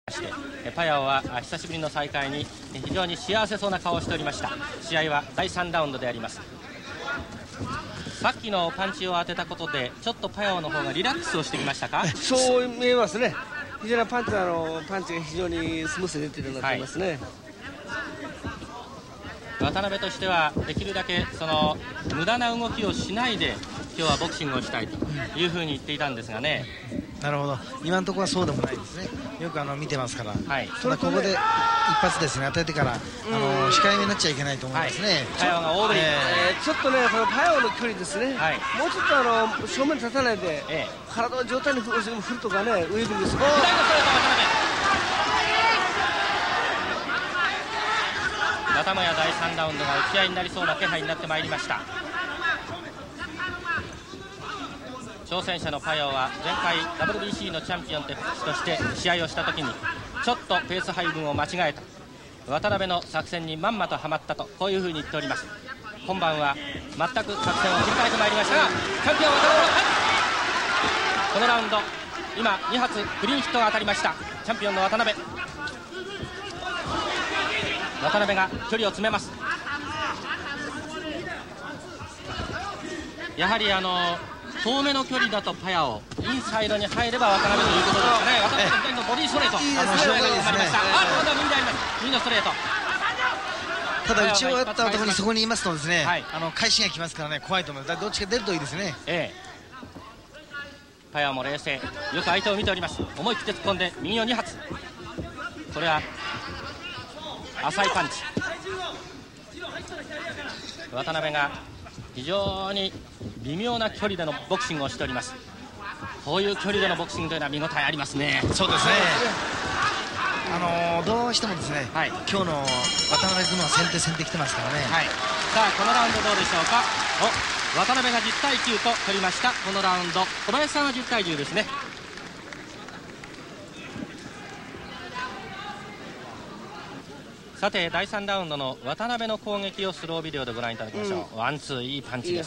してパヤオは久しぶりの再会に非常に幸せそうな顔をしておりました。試合は第3ラウンドであります。さっきのパンチを当てたことでちょっとパヤオの方がリラックスをしてきましたか。 そう見えますね。非常にパンチが非常にスムースに出ているようになっていますね。 渡辺としてはできるだけその無駄な動きをしないで今日はボクシングをしたいというふうに言っていたんですがね。 なるほど、今のところはそうでもないですね。よく見てますから、 はい、 ただここで一発ですね当ててから控えめになっちゃいけないと思いますね。 パヤオが大振り、 ちょっとねこのパヤオの距離ですね、はい、もうちょっと正面に立たないで、体を上体に振るとかね、ウェービングする。左のストレート渡辺、またもや第3ラウンドが打ち合いになりそうな気配になってまいりました。挑戦者のパヤオは前回 WBC のチャンピオンとして試合をした時にちょっとペース配分を間違えた、渡辺の作戦にまんまとはまったとこういうふうに言っております。今晩は全く作戦を切り替えてまいりましたが、チャンピオン渡辺のこのラウンド今2発クリーンヒットが当たりました。チャンピオンの渡辺が距離を詰めます。やはり遠めの距離だとパヤオ、インサイドに入れば渡辺ということですかね。渡辺の左のボディストレート、右のストレート。 ただ打ち終わった後にそこにいますとですね、返しがきますからね、怖いと思います。どっちか出るといいですね。 パヤオも冷静、よく相手を見ております。思い切って突っ込んで右を2発、これは浅いパンチ。渡辺が非常に微妙な距離でのボクシングをしております。こういう距離でのボクシングというのは見応えありますね。 そうですね。どうしてもですね、今日の渡辺君は先手来てますからね。 さあこのラウンドどうでしょうか。渡辺が10対9と取りました。このラウンド小林さんは10対10ですね。さて第3ラウンドの渡辺の攻撃をスロービデオでご覧いただきましょう。ワンツー、いいパンチです。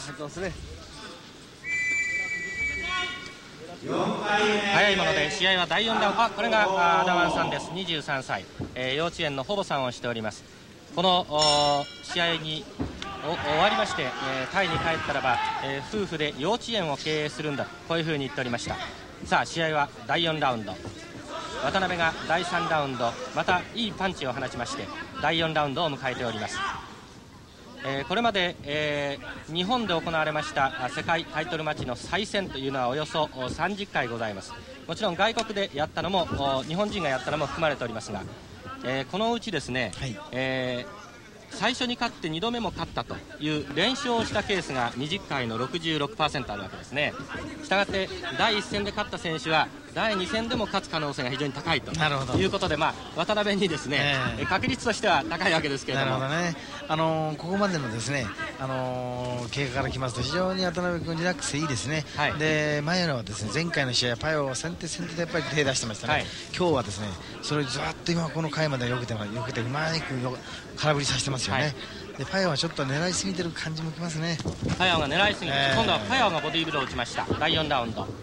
早いもので試合は第4ラウンド、これがアダワンさんです。23歳、幼稚園の保母さんをしております。この試合に終わりまして、タイに帰ったらば、夫婦で幼稚園を経営するんだ、こういうふうに言っておりました。さあ試合は第4ラウンド、渡辺が第3ラウンドまたいいパンチを放ちまして第4ラウンドを迎えております。これまで、日本で行われました世界タイトルマッチの再戦というのはおよそ30回ございます。もちろん外国でやったのも日本人がやったのも含まれておりますが、このうちですね、最初に勝って2度目も勝ったという連勝をしたケースが20回の 66% あるわけですね。したがって第1戦で勝った選手は第2戦でも勝つ可能性が非常に高いということで、渡辺にですね、確率としては高いわけですけれども、 ここまでのですね、経過からきますと非常に渡辺君リラックスいいですね。で前のはですね、前回の試合パヤオは先手でやっぱり手出してましたね。今日はですねそれずっと今この回までよけてうまく空振りさせてますよね。でパヤオはちょっと狙いすぎてる感じもきますね。 パヤオが狙いすぎて、今度はパヤオがボディーブローを打ちました。第4ラウンド、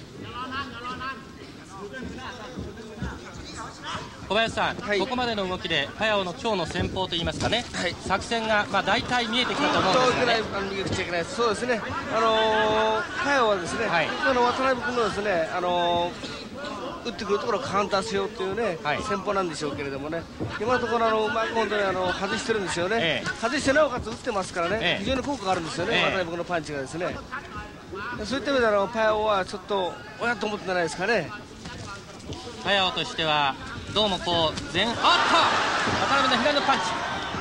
小林さん、ここまでの動きでパヤオの今日の戦法といいますかね、作戦が大体見えてきたと思うんですよね。 そうですね、パヤオはですね、渡辺君のですね、打ってくるところをカウンターしようというね、戦法なんでしょうけれどもね、今のところうまく本当に外してるんですよね。外してなおかつ打ってますからね、非常に効果があるんですよね、渡辺君のパンチがですね。そういった意味でパヤオはちょっと親と思ってないですかね。 パヤオとしてはどうもこう渡辺の左のパンチ、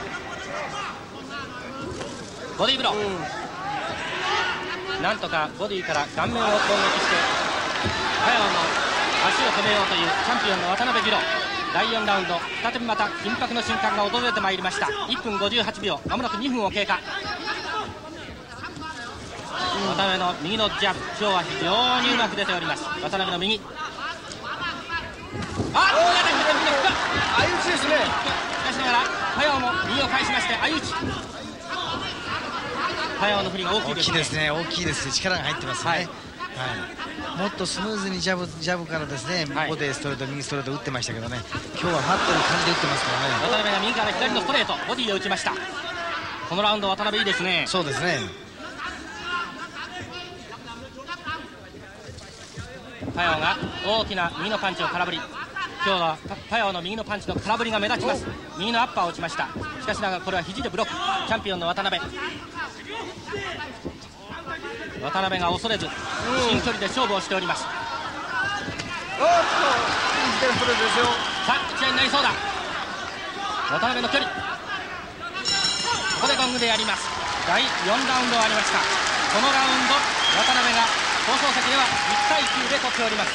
ボディーブロー、なんとかボディから顔面を攻撃してパヤオの足を止めようというチャンピオンの渡辺ビロ。第4ラウンド再びまた緊迫の瞬間が訪れてまいりました。1分58秒、まもなく2分を経過。渡辺の右のジャブ、今日は非常にうまく出ております。渡辺の右、相打ちですね。しかしながらパヤオも右を返しまして相打ち。パヤオの振りが大きいですね。 大きいですね、力が入ってますね。 もっとスムーズにジャブからですね、ボディストレート、右ストレート打ってましたけどね、今日は待ってる感じで打ってますからね。 渡辺が右から左のストレート、ボディを打ちました。このラウンド渡辺いいですね。 そうですね。 パヤオが大きな右のパンチを空振り。今日はパヤオの右のパンチの空振りが目立ちます。右のアッパーを打ちました。しかしながらこれは肘でブロック。チャンピオンの渡辺が恐れず新距離で勝負をしております。さあ打ち合いになりそうだ。渡辺の距離、ここでゴングでやります。第4ラウンド終わりました。このラウンド渡辺が放送席では1対9で取っております。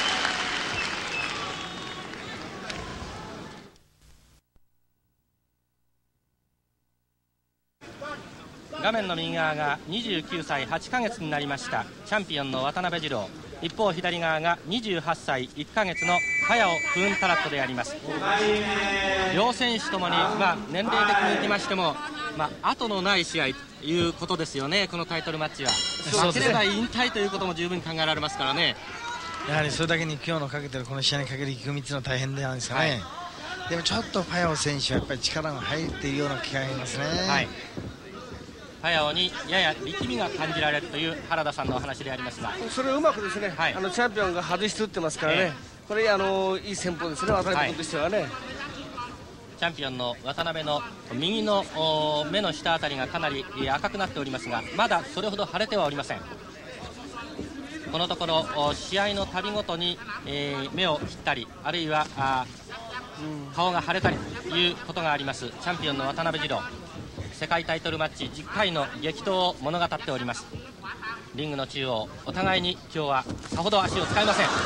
画面の右側が29歳8ヶ月になりましたチャンピオンの渡辺二郎、一方左側が28歳1ヶ月のパヤオ・プーンタラットであります。両選手ともに、年齢的にいきましても、後のない試合ということですよね。このタイトルマッチは負ければ引退ということも十分考えられますからね。 やはりそれだけに今日のかけてるこの試合にかける意気込みっていうのは大変なんですかね。でもちょっとパヤオ選手はやっぱり力が入っているような気がしますね。 パヤオにやや力みが感じられるという原田さんのお話でありますが、 それをうまくですね、チャンピオンが外して打ってますからね、これいい戦法ですね、渡辺君としてはね。 チャンピオンの渡辺の右の目の下あたりがかなり赤くなっておりますが、まだそれほど腫れてはおりません。このところ試合のたびごとに、目を切ったり、あるいは顔が腫れたりということがありますチャンピオンの渡辺二郎。世界タイトルマッチ10回の激闘を物語っております。リングの中央、お互いに今日はさほど足を使いません。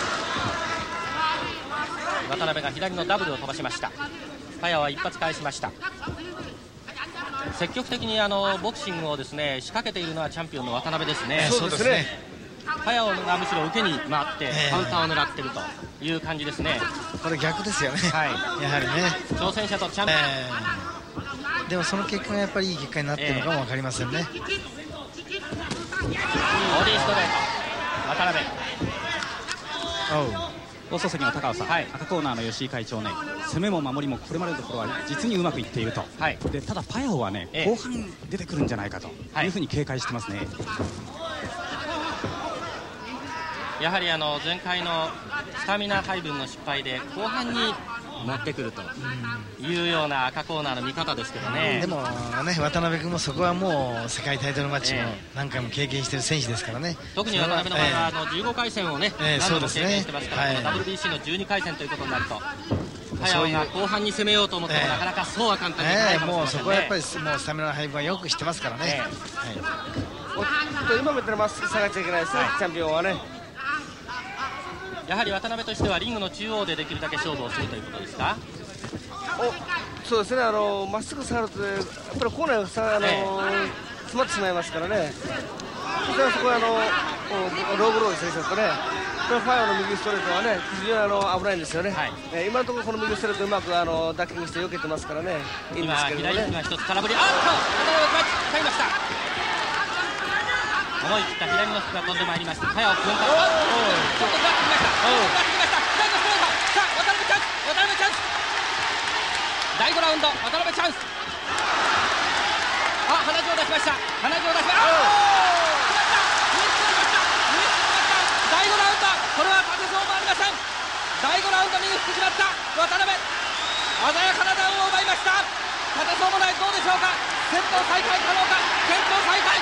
渡辺が左のダブルを飛ばしました。パヤオは一発返しました。積極的にボクシングをですね仕掛けているのはチャンピオンの渡辺ですね。 そうですね。 パヤオがむしろ受けに回ってカウンターを狙っているという感じですね。 これ逆ですよね。やはりね。 挑戦者とチャンピオン。 でもその結果がやっぱりいい結果になっているのかも分かりませんね。 ボディストレート渡辺。 放送席の高尾さん、赤コーナーの吉井会長ね、攻めも守りもこれまでのところは実にうまくいっていると、でただパヤオはね、後半出てくるんじゃないかというふうに警戒してますね。 やはり前回のスタミナ配分の失敗で後半に持ってくるというような赤コーナーの見方ですけどね。 でもね、渡辺君もそこはもう世界タイトルマッチも何回も経験している選手ですからね。 特に渡辺の場合は15回戦をね、何度も経験してますから、WBC の12回戦ということになると、パヤオが後半に攻めようと思ってもなかなかそうは簡単にいかないかもしれませんね。もうそこはやっぱりもうスタミナの配分はよく知ってますからね。 今みたいなまっすぐ下がっちゃいけないですね、チャンピオンはね。 やはり渡辺としてはリングの中央でできるだけ勝負をするということですか。 そうですね、まっすぐ下がるとやっぱりコーナーが詰まってしまいますからね。それはそこはローブローですね、ちょっとね。これファイアの右ストレートはね非常に危ないんですよね。今のところこの右ストレートうまくダッキングして避けてますからね、いいんですけどね。 今左には一つ空振り、渡辺が使いました。思い切った左のフックが飛んでまいりました。パヤオクンタ、ちょっとガッときました。左のストレート、さあ渡辺チャンス、渡辺チャンス。第5ラウンド渡辺チャンス。鼻血を出しました。鼻血を出しました。第5ラウンド、これは立てそうもありません。第5ラウンド右フック決まった渡辺、鮮やかなダウンを奪いました。立てそうもない、どうでしょうか。戦闘再開可能か。戦闘再開。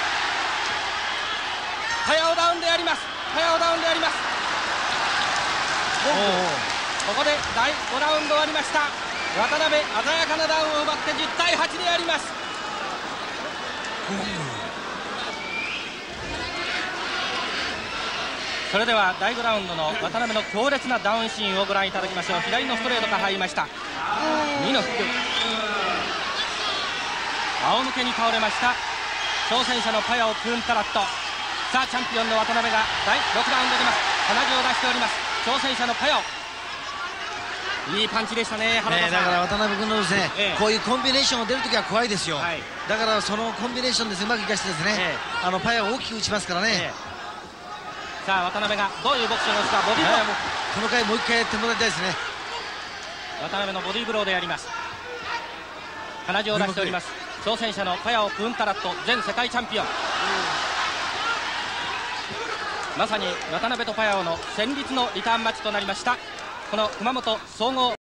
パヤオダウンであります。パヤオダウンであります。ここで第5ラウンド終わりました。渡辺鮮やかなダウンを奪って10対8であります。それでは第5ラウンドの渡辺の強烈なダウンシーンをご覧いただきましょう。左のストレートが入りました。2のフック、仰向けに倒れました。挑戦者のパヤオ・クーンタラット。さあチャンピオンの渡辺が第6ラウンド出ます。鼻血を出しております。挑戦者のパヤオ、いいパンチでしたね。原田さん、 だから渡辺君のですね、こういうコンビネーションが出るときは怖いですよ。だからそのコンビネーションですうまくいかしてですね、パヤオを大きく打ちますからね。 さあ渡辺がどういうボクシングをするか。ボディブロー、 この回もう一回やってもらいたいですね。 渡辺のボディーブローでやります。鼻血を出しております。挑戦者のパヤオ・プンタラット、前世界チャンピオン。まさに渡辺とパヤオの戦慄のリターンマッチとなりました。この熊本総合